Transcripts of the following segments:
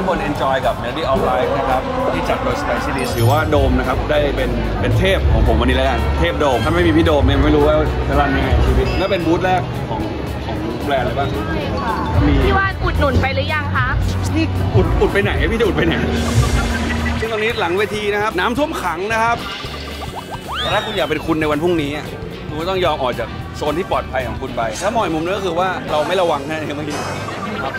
คน enjoy กับ Melody of Life นะครับที่จัดโดย Sky Series ถือว่าโดมนะครับได้เป็นเทพของผมวันนี้แล้วกันเทพโดมถ้าไม่มีพี่โดมเนี่ยไม่รู้ว่าจะรันยังไงชีวิตน่าเป็นบูธแรกของแบรนด์อะไรบ้างมีพี่ว่าอุดหนุนไปหรือยังคะนี่อุดไปไหนพี่จะอุดไปไหนซึ่งตอนนี้หลังเวทีนะครับน้ำท่วมขังนะครับแต่ถ้าคุณอยากเป็นคุณในวันพรุ่งนี้คุณก็ต้องยอมออกจากโซนที่ปลอดภัยของคุณไปถ้ามองอีกมุมนึงก็คือว่าเราไม่ระวังแค่นี้เมื่อกี้ครับ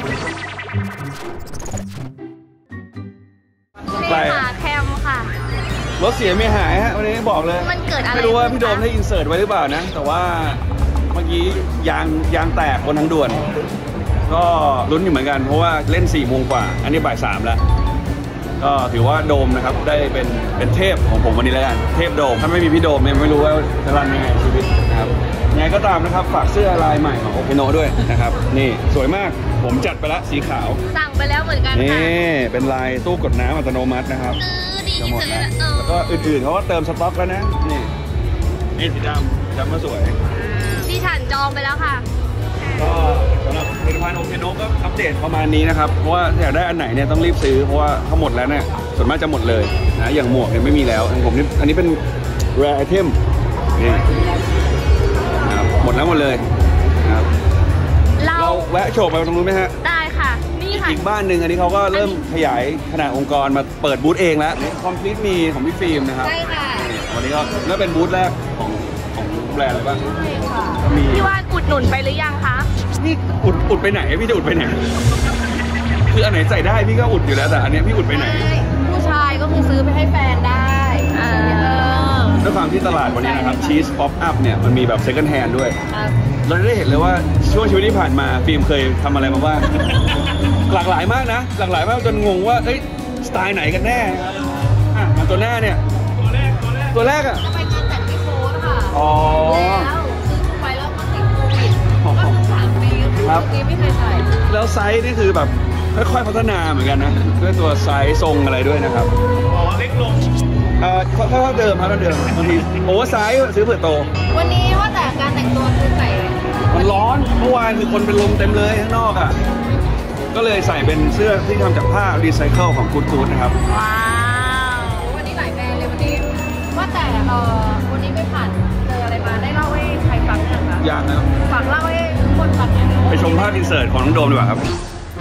ไปแคมค่ะรถเสียไม่หายฮะวันนี้บอกเลยมันเกิดอะไรไม่รู้ว่าพี่โดมได้อินเสิร์ตไว้หรือเปล่านะแต่ว่าเมื่อกี้ยางแตกบนทางด่วนก็ลุ้นอยู่เหมือนกันเพราะว่าเล่น4 โมงกว่าอันนี้บ่าย 3แล้วก็ถือว่าโดมนะครับได้เป็นเทพของผมวันนี้แล้วกันเทพโดมถ้าไม่มีพี่โดมเนี่ยไม่รู้ว่าจะรันยังไงชีวิตนะครับยังไงก็ตามนะครับฝากเสื้อลายใหม่ของโอเคโนด้วยนะครับนี่สวยมากผมจัดไปละสีขาวสั่งไปแล้วเหมือนกันค่ะนี่เป็นลายตู้กดน้ำอัตโนมัตินะครับจะหมดแล้วแล้วก็อื่นๆเขาก็เติมสต็อกแล้วนะนี่สีดำก็สวยที่ฉันจองไปแล้วค่ะก็สำหรับผลิตภัณฑ์โอเคโนก็อัปเดตประมาณนี้นะครับเพราะว่าอยากได้อันไหนเนี่ยต้องรีบซื้อเพราะว่าถ้าหมดแล้วเนี่ยส่วนมากจะหมดเลยนะอย่างหมวกเนี่ยไม่มีแล้วของผมนี่อันนี้เป็น rare item นี่นะครับหมดแล้วหมดเลยนะครับเราแวะโฉบไปตรงนู้นไหมฮะได้ค่ะนี่ค่ะอีกบ้านหนึ่งอันนี้เขาก็เริ่มขยายขนาดองค์กรมาเปิดบูธเองแล้วคอมพลีทมีของพี่ฟิล์มนะครับใช่ค่ะวันนี้ก็เป็นบูธแรกของแบรนด์อะไรบ้างมีพี่ว่าอุดหนุนไปหรือยังคะนี่อุดไปไหนพี่จะอุดไปไหนคืออันไหนใส่ได้พี่ก็อุดอยู่แล้วแต่อันนี้พี่อุดไปไหนผู้ชายก็คือซื้อไปให้แฟนได้ด้วยความที่ตลาดวันนี้นะครับชีสป๊อปอัพเนี่ยมันมีแบบเซ็คันด์แฮนด์ด้วยเราได้เห็นเลยว่าช่วงชีวิตที่ผ่านมาฟิล์มเคยทำอะไรมาบ้างหลากหลายมากนะหลากหลายมากจนงงว่าเอ้ยสไตล์ไหนกันแน่มาตัวหน้าเนี่ยตัวแรกอ่ะจะไปงานแต่งที่โค้ดค่ะอ๋อแล้วซื้อไปแล้วก็ติดโควิดก็3 ปีครับไม่เคยใส่แล้วไซส์นี่คือแบบค่อยๆพัฒนาเหมือนกันนะด้วยตัวไซส์ทรงอะไรด้วยนะครับอ๋อเล็กลงเท่าเดิมครับเท่าเดิมบางทีโอ้ไซส์ซื้อเผื่อโตวันนี้ว่าแต่การแต่งตัวคือใส่มันร้อนเมื่อวานคือคนเป็นลมเต็มเลยข้างนอกอ่ะก็เลยใส่เป็นเสื้อที่ทำจากผ้ารีไซเคิลของกู๊ดนะครับว้าววันนี้หลายแบรนด์เลยวันนี้ว่าแต่วันนี้ไม่ผ่านเจออะไรมาได้เล่าให้ใครฟังยังคะยังนะฝากเล่าให้ทุกคนฟังไปชมภาพอินเสิร์ตของน้องโดมดีกว่าครับ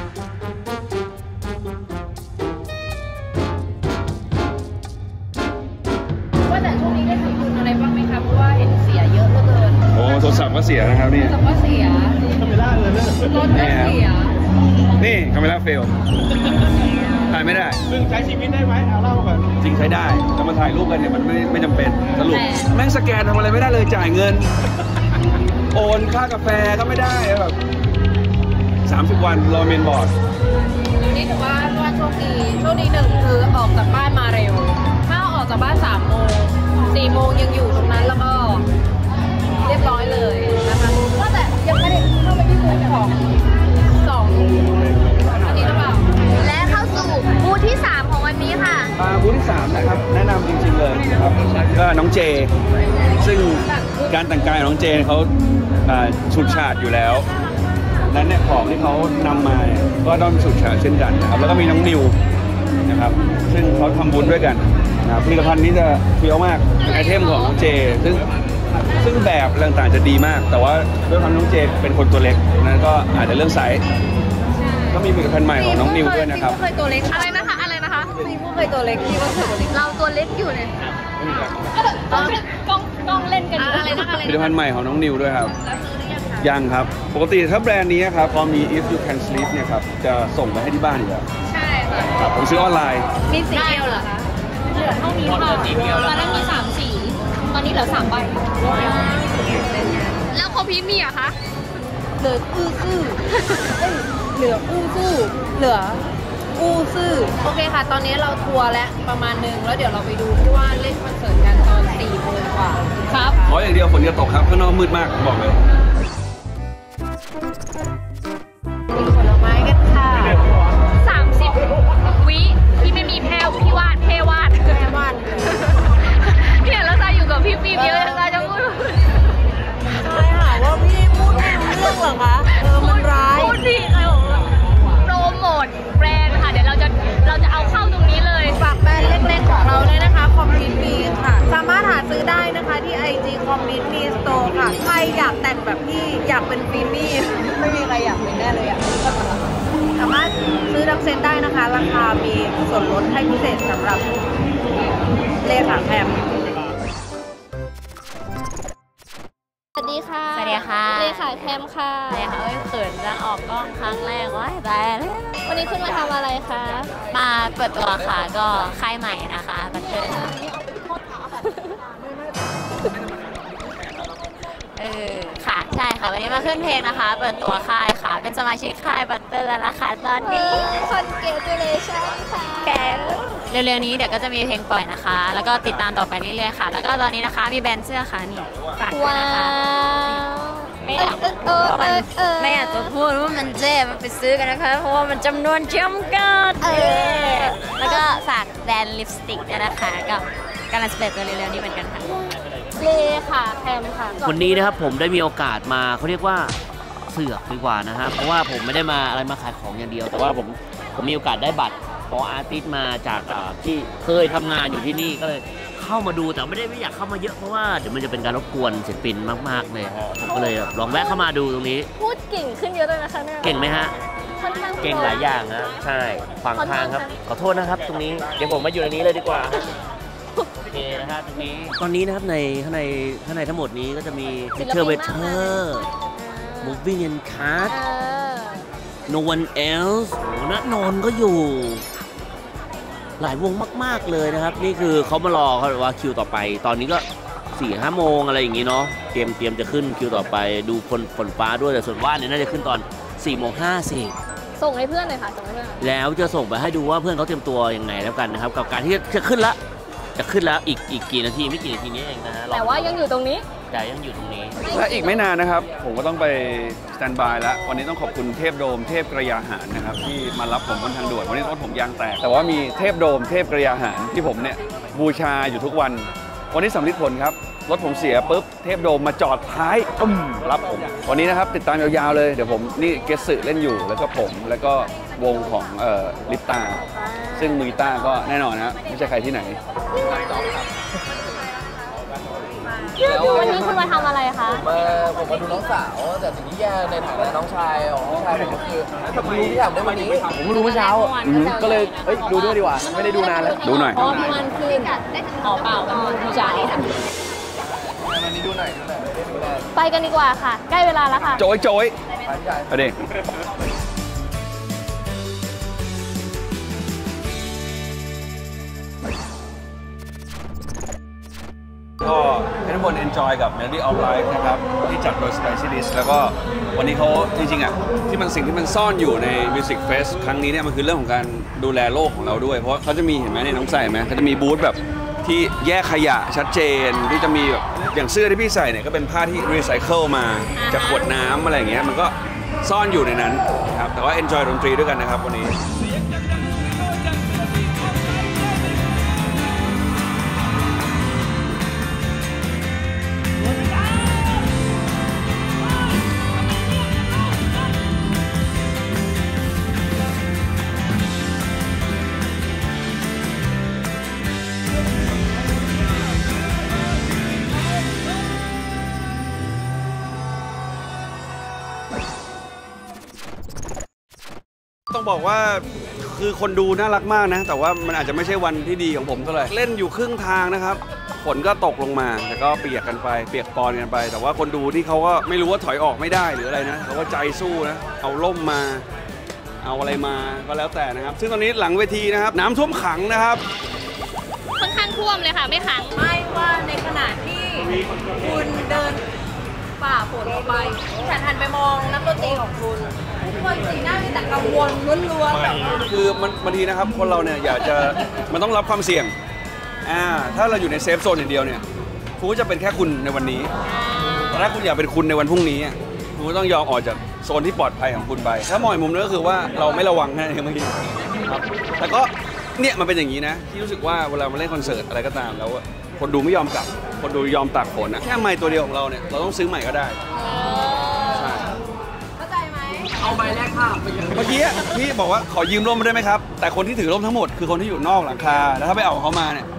ว่าแต่ช่วงนี้ได้ทำบุญอะไรบ้างไหมคะเพราะว่าเห็นเสียเยอะเหลือเกินโอ้โทรศัพท์ก็เสียนะครับนี่โทรศัพท์ก็เสียคาเมล่าเลยรถก็เสียนี่คาเมล่าเฟลถ่ายไม่ได้ซึ่งใช้ชีวิตได้ไหมเอาเล่าก่อนจริงใช้ได้แต่มาถ่ายรูปกันเนี่ยมันไม่จำเป็นสรุปแม่งสแกนทำอะไรไม่ได้เลยจ่ายเงินโอนค่ากาแฟก็ไม่ได้แบบ30 วันรอเมนบอร์ดนี่ถือว่าโชคดี1คือออกจากบ้านมาเร็วถ้าออกจากบ้าน3 โมง4 โมงยังอยู่ตรงนั้นแล้วก็เรียบร้อยเลยนะคะว่าแต่ยังไม่ได้เข้าไปที่บูธของอันนี้หรือเปล่าและเข้าสู่บูธที่3ของวันนี้ค่ะบูธที่3นะครับแนะนำจริงๆเลยนะครับก็น้องเจซึ่งการแต่งกายของน้องเจเขาฉุดฉาดอยู่แล้วนั้นเนี่ยของที่เขานำมาเนี่ยก็ต้องฉุดฉาดเช่นกันนะครับแล้วก็มีน้องนิวนะครับซึ่งเขาทำบุญด้วยกันนะครับผลิตภัณฑ์นี้จะเฟี้ยวมากเป็นไอเทมของน้องเจซึ่งแบบต่างๆจะดีมากแต่ว่าด้วยความน้องเจเป็นคนตัวเล็กนั้นก็อาจจะเรื่องไซส์ก็มีผลิตภัณฑ์ใหม่ของน้องนิวด้วยนะครับเคยตัวเล็กอะไรนะคะซีผู้เคยตัวเล็กที่ว่าเคยตัวเล็กเราตัวเล็กอยู่เนี่ยต้องเล่นกันอะไรนะคะผลิตภัณฑ์ใหม่ของน้องนิวด้วยครับยังครับปกติถ้าแบรนด์นี้ครับพอมี if you can sleep เนี่ยครับจะส่งไปให้ที่บ้านอยู่แล้วใช่ค่ะครับผมซื้อออนไลน์มีสีเดียวเหรอคะเหลือเท่านี้ค่ะตอนแรกมี3 สีตอนนี้เหลือ3 ใบแล้วของพี่มีอะคะเหลือเหลือโอเคค่ะตอนนี้เราทัวร์แล้วประมาณนึงแล้วเดี๋ยวเราไปดูที่ว่าเล่นคอนเสิร์ตกันตอน4 โมงกว่าครับขออย่างเดียวฝนจะตกครับข้างนอกมืดมากบอกเลยมีผลไม้กันค่ะ30 วิพี่ไม่มีแพรพี่วาดเนี่ยแล้วจะอยู่กับพี่ปีเยอะจะพูดใช่ค่ะว่าพี่พูดไม่รู้เรื่องเหรอคะมันร้ายพูดดีเลยโปรโมทแบรนด์ค่ะเดี๋ยวเราจะมีค่ะ สามารถหาซื้อได้นะคะที่ IG คอมมิตมีสโตร์ค่ะ ใครอยากแต่งแบบพี่อยากเป็นฟิมี่ ไม่มีใครอยากเป็นแน่เลยสามารถซื้อทั้งเซ็ตได้นะคะ ราคามีส่วนลดให้พิเศษสำหรับเลขาแพมสวัสดีค่ะสวัสดีค่ะเลขาแคมค่ะเลยค่ะเขินจะออกกล้องครั้งแรกว้ายตายแล้ววันนี้ขึ้นมาทำอะไรคะมาเปิดตัวค่ะก็ค่ายใหม่นะคะบัตเตอร์ค่ะใช่ค่ะวันนี้มาขึ้นเพลงนะคะ เปิดตัวค่ายค่ะเป็นสมาชิกค่ายบัตเตอร์แล้วนะคะตอนนี้ Congratulations ค่ะแกเร็วๆนี้เดี๋ยวก็จะมีเพลงปล่อยนะคะ แล้วก็ติดตามต่อไปเรื่อยๆค่ะ แล้วก็ตอนนี้นะคะมีแบรนด์เสื้อค่ะนี่ฝากด้วยว้านะคะวไม่อยากไม่อยากจะพูดว่ามันเจ๊มันไปซื้อกันนะคะ เพราะว่ามันจำนวนจำกัดแล้วก็ฝากแบรนด์ลิปสติกด้วยนะคะกับกำลังจะเปิดตัวเร็วๆนี้เหมือนกันค่ะเลขาแคมค่ะวันนี้นะครับผมได้มีโอกาสมาเขาเรียกว่าเสือกดีกว่านะฮะเพราะว่าผมไม่ได้มาอะไรมาขายของอย่างเดียว แต่ว่าผมมีโอกาสได้บัตรของอาร์ติสต์มาจากที่เคยทำงานอยู่ที่นี่ก็เลยเข้ามาดูแต่ไม่อยากเข้ามาเยอะเพราะว่าเดี๋ยวมันจะเป็นการรบกวนศิลปินมากๆเลยฮะผมก็เลยลองแวะเข้ามาดูตรงนี้พูดเก่งขึ้นเยอะเลยนะคะเนี่ยเก่งไหมฮะค่อนข้างเก่งหลายอย่างนะใช่ฟังทางครับขอโทษนะครับตรงนี้เดี๋ยวผมมาอยู่ในนี้เลยดีกว่าโอเคนะฮะตรงนี้ตอนนี้นะครับในข้างในทั้งหมดนี้ก็จะมี Picture Waiter Moving and Card No One Else โอ้ณนนท์ก็อยู่หลายวงมากๆเลยนะครับนี่คือเขามารอเขาว่าคิวต่อไปตอนนี้ก็ 4-5 โมงอะไรอย่างงี้เนาะเตรียมจะขึ้นคิวต่อไปดูฝนฟ้าด้วยแต่ส่วนว่านเนี่ยน่าจะขึ้นตอน 4:50 ส่งให้เพื่อนหน่อยค่ะส่งให้เพื่อนแล้วจะส่งไปให้ดูว่าเพื่อนเขาเตรียมตัวยังไงแล้วกันนะครับกับการที่จะขึ้นแล้วอีกกี่นาทีไม่กี่นาทีนี้เองนะฮะแต่ว่ายังอยู่ตรงนี้แต่ยังอยู่ตรงนี้และอีกไม่นานนะครับ ผมก็ต้องไปสแตนบายแล้ววันนี้ต้องขอบคุณเทพโดมเทพกระยาหารนะครับที่มารับผมบนทางด่วนวันนี้รถผมยางแตกแต่ว่ามีเทพโดมเทพกระยาหารที่ผมเนี่ยบูชาอยู่ทุกวันวันนี้สำลิดผลครับรถผมเสียปุ๊บเทพโดมมาจอดท้ายรับผมวันนี้นะครับติดตามยาวๆเลยเดี๋ยวผมนี่เกสสึเล่นอยู่แล้วก็ผมแล้วก็วงของลิปตาซึ่งมือกีตาร์ก็แน่นอนนะไม่ใช่ใครที่ไหนวันนี้คุณมาทำอะไรคะผมมาดูน้องสาวแต่สิ่งที่แย่ในฐานะน้องชายของพี่ชายผมก็คือผมรู้ที่อยากได้วันนี้ผมรู้เมื่อเช้าก็เลยดูด้วยดีกว่าไม่ได้ดูนานแล้วดูหน่อยเพราะว่าพี่วันขึ้นหอเปล่ากันผู้ชายวันนี้ดูหน่อยไปกันดีกว่าค่ะ ใกล้เวลาแล้วค่ะโจยเอาดิก็ให้ทุกคน enjoy กับ Melody of Life นะครับที่จัดโดย Specialist แล้วก็วันนี้เขาจริงๆอ่ะที่มันสิ่งที่มันซ่อนอยู่ใน Music Fest ครั้งนี้เนี่ยมันคือเรื่องของการดูแลโลกของเราด้วยเพราะเขาจะมีเห็นไหมในน้องใส่ไหมเขาจะมีบูธแบบที่แยกขยะชัดเจนที่จะมีแบบอย่างเสื้อที่พี่ใส่เนี่ยก็เป็นผ้าที่รีไซเคิลมาจากขวดน้ำอะไรอย่างเงี้ยมันก็ซ่อนอยู่ในนั้นครับแต่ว่า enjoy ดนตรีด้วยกันนะครับวันนี้ต้องบอกว่าคือคนดูน่ารักมากนะแต่ว่ามันอาจจะไม่ใช่วันที่ดีของผมเท่าไหร่เล่นอยู่ครึ่งทางนะครับฝนก็ตกลงมาแต่ก็เปียกกันไปเปียกปอนกันไปแต่ว่าคนดูที่เขาก็ไม่รู้ว่าถอยออกไม่ได้หรืออะไรนะเขาก็ใจสู้นะเอาร่มมาเอาอะไรมาก็แล้วแต่นะครับซึ่งตอนนี้หลังเวทีนะครับน้ำท่วมขังนะครับค่อนข้างท่วมเลยค่ะไม่ขังไม่ว่าในขณะที่คุณเดินฝ่าฝนออกไปฉันหันไปมองนักดนตรีของคุณสีหน้ามีแต่กังวลล้วนๆแบบว่าคือบางทีนะครับคนเราเนี่ยอยากจะมันต้องรับความเสี่ยงถ้าเราอยู่ในเซฟโซนอย่างเดียวเนี่ยคุณก็จะเป็นแค่คุณในวันนี้แต่ถ้าคุณอยากเป็นคุณในวันพรุ่งนี้คุณก็ต้องยอมออกจากโซนที่ปลอดภัยของคุณไปถ้ามองอีกมุมนึงก็คือว่าเราไม่ระวังแค่นั้นเมื่อกี้ครับแต่ก็เนี่ยมันเป็นอย่างนี้นะที่รู้สึกว่าเวลามาเล่นคอนเสิร์ตอะไรก็ตามแล้วคนดูไม่ยอมกลับคนดูยอมตากฝนนะแค่ไมค์ตัวเดียวของเราเนี่ยเราต้องซื้อใหม่ก็ได้ใช่เข้าใจไหมเอาใบแรกค่ะเมื่อกี้พี่บอกว่าขอยืมร่มได้ไหมครับแต่คนที่ถือร่มทั้งหมดคือคนที่อยู่นอกหลังคาแล้วถ้าไปเอาเขามาเนี่ย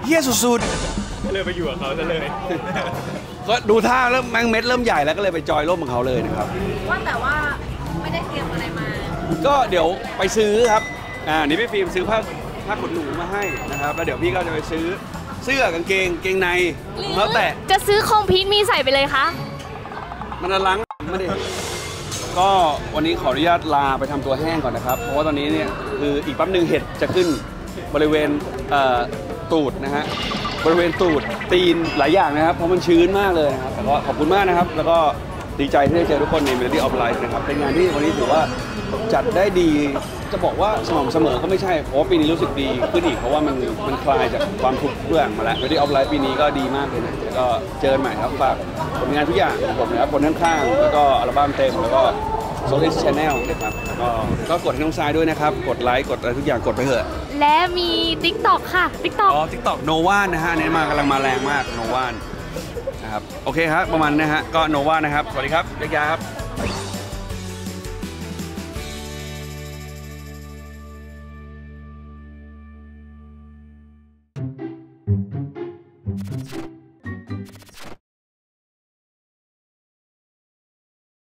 เฮี้ยสุดเลยไปอยู่กับเขาซะเลยๆก็ดูท่าเริ่มแมงเม็ดเริ่มใหญ่แล้วก็เลยไปจอยร่มของเขาเลยนะครับว่าแต่ว่าไม่ได้เตรียมอะไรมาก็เดี๋ยวไปซื้อครับนี่พี่ฟิล์มซื้อผ้าขนหนูมาให้นะครับแล้วเดี๋ยวพี่ก็จะไปซื้อเสื้อกางเกงในแล้วแต่จะซื้อคอมพิวมีใส่ไปเลยคะมันล้างไม่ได้ก็วันนี้ขออนุญาตลาไปทำตัวแห้งก่อนนะครับเพราะว่าตอนนี้เนี่ยคืออีกแป๊บนึงเห็ดจะขึ้นบริเวณตูดนะฮะบริเวณตูดตีนหลายอย่างนะครับเพราะมันชื้นมากเลยนะครับแต่ก็ขอบคุณมากนะครับแล้วก็ดีใจที่ได้เจอทุกคนใน Melody of Life นะครับเป็นงานที่วันนี้ถือว่าจัดได้ดีจะบอกว่าสม่ำเสมอก็ไม่ใช่เพราะว่าปีนี้รู้สึกดีขึ้นอีกเพราะว่ามันคลายจากความทุกข์เรื่องมาแล้ว Melody of Life ปีนี้ก็ดีมากเลยนะก็เจอกันใหม่ครับฝากผลงานทุกอย่างของผมนะครับบนข้างๆแล้วก็อัลบั้มเต็มแล้วก็โซเชียลแชนแนลนะครับก็กดให้น้องทรายด้วยนะครับกดไลค์กดอะไรทุกอย่างกดไปเถอะและมี TikTok ค่ะ TikTok อ๋อ TikTok โนวานนะฮะอันนี้กำลังมาแรงมากโนวานนะครับโอเคครับประมาณนะฮะก็โนวานนะครับสวัสดีครับยักษ์ยาครับ